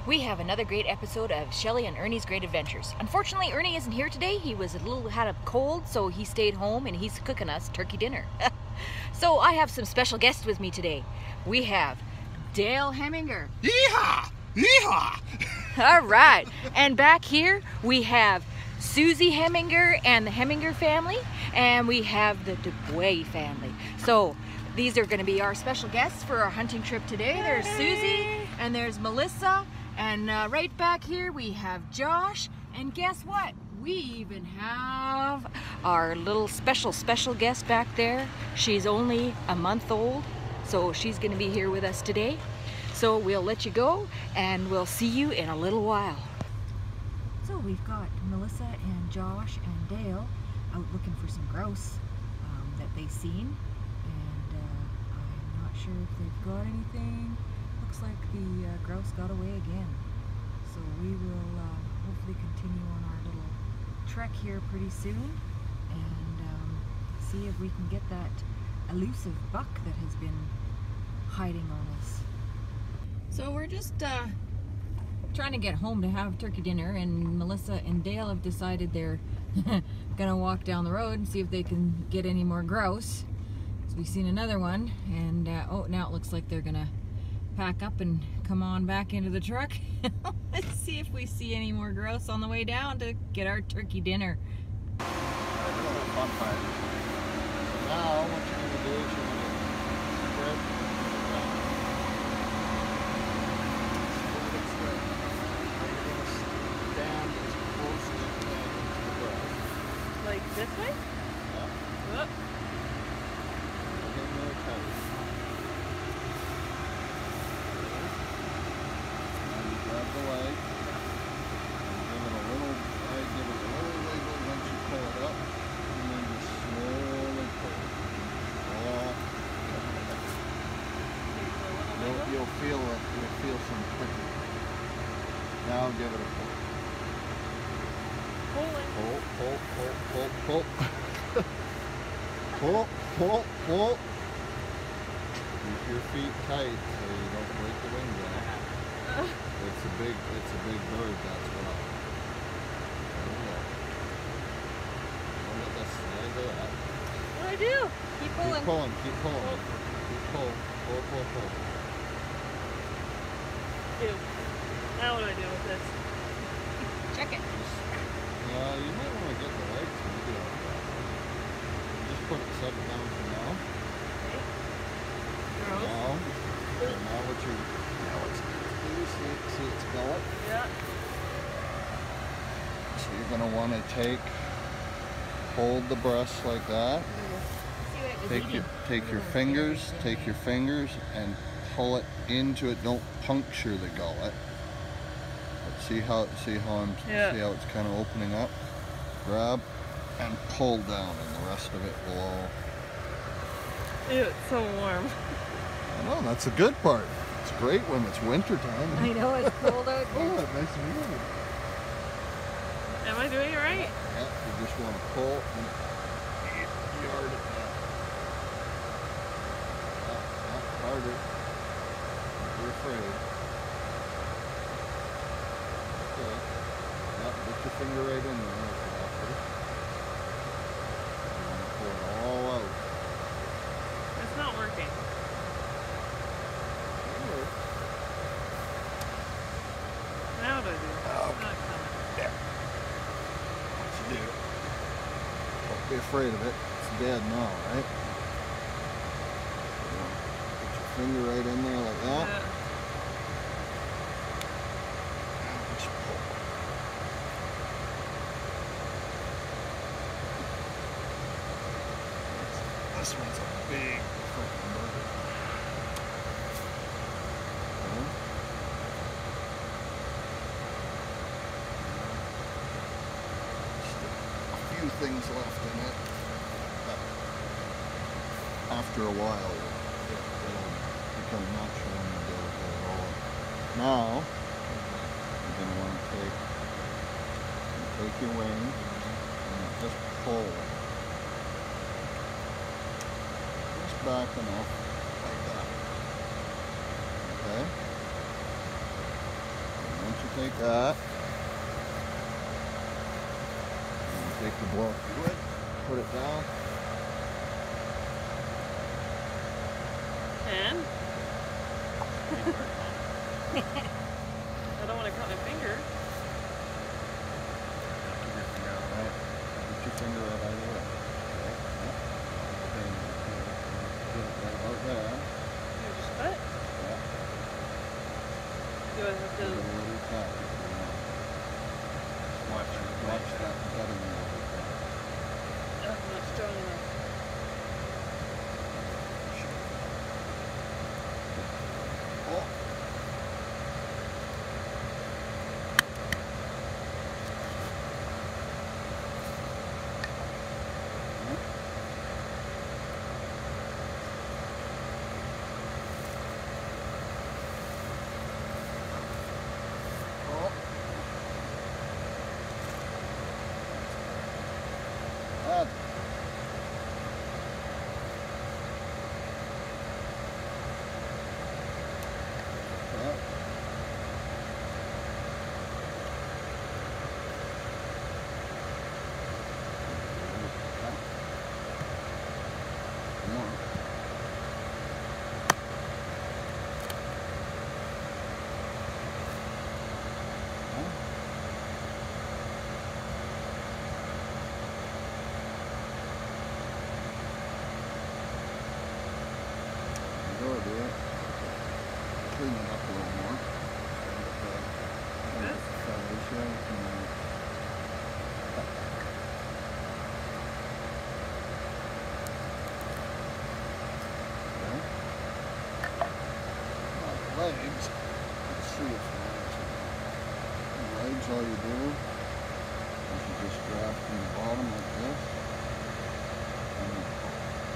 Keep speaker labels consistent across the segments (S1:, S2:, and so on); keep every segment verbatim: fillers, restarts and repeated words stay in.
S1: we have another great episode of Shelley and Ernie's Great Adventures. Unfortunately, Ernie isn't here today. He was a little had a cold, so he stayed home and he's cooking us turkey dinner. So I have some special guests with me today. We have Dale Heminger.
S2: Yeehaw! Yeehaw!
S1: All right, and back here we have Susie Heminger and the Heminger family, and we have the Dubois family. So these are going to be our special guests for our hunting trip today. There's Susie and there's Melissa, and uh, right back here we have Josh, and guess what? We even have our little special special guest back there. She's only a month old, so she's going to be here with us today. So we'll let you go and we'll see you in a little while. So we've got Melissa and Josh and Dale out looking for some grouse um, that they've seen, and uh, I'm not sure if they've got anything. Looks like the uh, grouse got away again. So we will uh, hopefully continue on our little trek here pretty soon and um, see if we can get that elusive buck that has been hiding on us. So we're just uh, trying to get home to have turkey dinner, and Melissa and Dale have decided they're gonna walk down the road and see if they can get any more grouse. So we've seen another one, and uh, oh, now it looks like they're gonna pack up and come on back into the truck. Let's see if we see any more grouse on the way down to get our turkey dinner.
S2: Now what you're going to do is you're going to spread spread it spread. Stand as close as you can to the ground.
S3: Like this way?
S2: Yeah.
S3: Whoop.
S2: Get in there tight. Now you grab the leg. And give it a little, I give it a little wiggle once you pull it up. And then just slowly pull it. Oh. You'll, you'll feel it. You'll feel some pricking. Now give it a pull.
S3: Pulling.
S2: Pull, pull, pull, pull, pull. Pull, pull, pull. Keep your feet tight so you don't break the wing down. It's a big, it's a big bird, that's well. There we go. Don't let that slide to that.
S3: What do I do? Keep pulling.
S2: Keep pulling, keep pulling.
S3: Pull.
S2: Keep pull, pull, pull, pull.
S3: Do. Now what do I do with this?
S1: Check it.
S2: Uh, you might want to get the legs and do it. Just put it, set it down for now.
S3: Okay. Gross.
S2: Now, and now what you, now it's, see, see it's going?
S3: Yeah.
S2: So you're going to want to take, hold the breast like that.
S1: See what it was
S2: Take
S1: eating.
S2: your, take your fingers, take your fingers and pull it into it. Don't puncture the gullet. But see how, see how I'm,
S3: Yeah.
S2: see how it's kind of opening up? Grab and pull down, and the rest of it will all.
S3: Ew, it's so warm.
S2: I know, that's the good part. It's great when it's winter time.
S1: I know it's cold out
S2: Oh,
S1: here.
S2: nice and easy.
S3: Am I doing it right?
S2: Yeah, you just want to pull and yard it down. Yeah, yeah, harder. Don't be afraid. Okay. Yeah, get your finger right in there if you have to. You want to pull it all out.
S3: It's not working.
S2: It'll work.
S3: Now what do I do? It's
S2: Okay.
S3: not coming.
S2: There. What you do? Don't be afraid of it. It's dead now, right? You want to put your finger right in there like that.
S3: Yeah.
S2: And just pull. This one's a big freaking bird. Okay. Just a few things left in it. But after a while, it will become natural and you'll be able to roll it. Now, you're going to want to take, take your wing and just pull. Back enough, like that. Okay? And take that. And take the block of wood, put it down.
S3: And? I don't want to cut my finger.
S2: Right. Put your finger right out of the way. Okay. Yeah. Get it right about there.
S3: You just cut?
S2: Yeah.
S3: Do I have
S2: Give it
S3: to?
S2: a little tap if you want. Watch, watch that cutting a little bit.
S3: That's not strong enough.
S2: Oh. Oh. That. Yeah. Come on. Go, dear. Clean it up a little more.
S3: This?
S2: Foundation. And okay. Now the legs. Let's see if the legs are the legs, all you do is you just grab from the bottom like this. And you pull.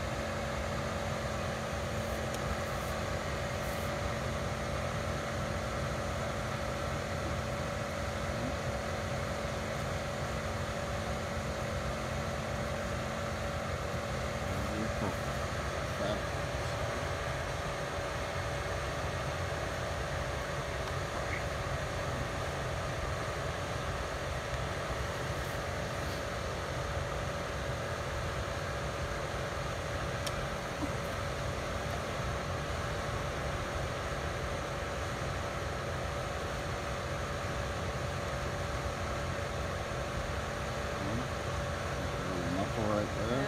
S2: Right there.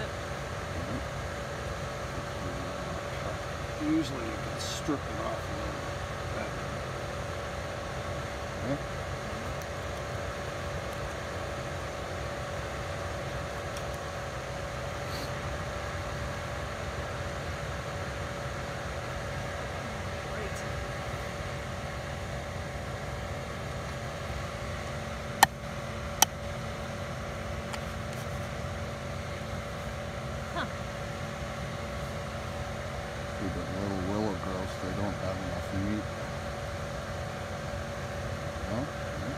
S3: Yep.
S2: Usually you can strip it off a little bit better. Okay. See the little willow grouse, they don't have enough meat. No? Okay.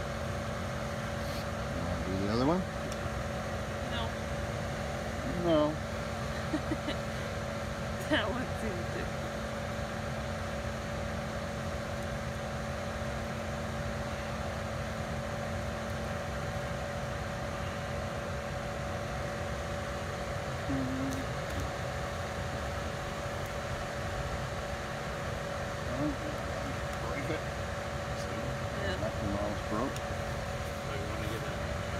S2: You want to do the other one?
S3: No.
S2: No.
S3: That one seems to.
S2: Break it.
S3: Yeah.
S2: Nothing else broke.
S4: So you want to get a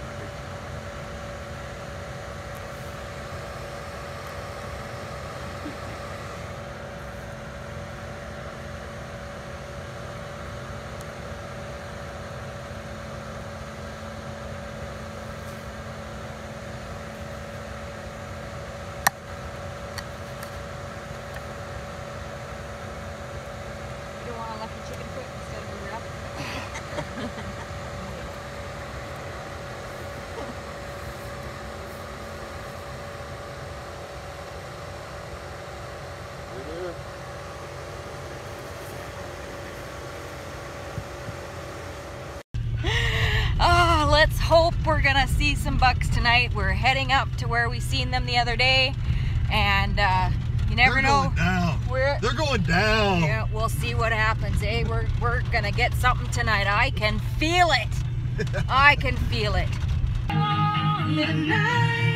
S1: You don't want a lucky chicken foot instead of a wrap? Oh, let's hope we're gonna see some bucks tonight. We're heading up to where we seen them the other day, and uh, you never
S2: They're
S1: know
S2: going down.
S1: where
S2: They're going going down.
S1: Yeah, we'll see what happens, eh? We're, we're gonna get something tonight. I can feel it. I can feel it. Midnight.